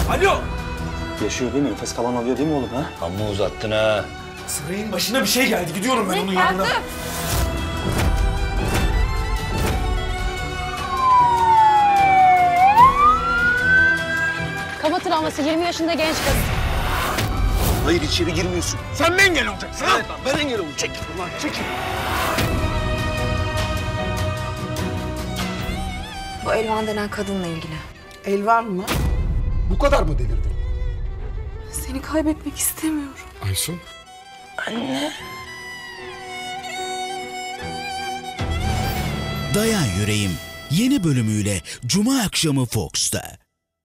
Alo! Yaşıyor değil mi? Nefes falan alıyor değil mi oğlum ha? Amma uzattın ha. Sarayın başına bir şey geldi. Gidiyorum ben onun yanına. Kafa travması 20 yaşında genç kız. Hayır içeri girmiyorsun. Sen mi engel olacaksın ha? Ben engel olacağım. Çekil ulan çekil. Bu Elvan denen kadınla ilgili. Elvan mı? Bu kadar mı delirdin? Seni kaybetmek istemiyorum. Aysun. Anne. Dayan Yüreğim yeni bölümüyle Cuma akşamı Fox'ta.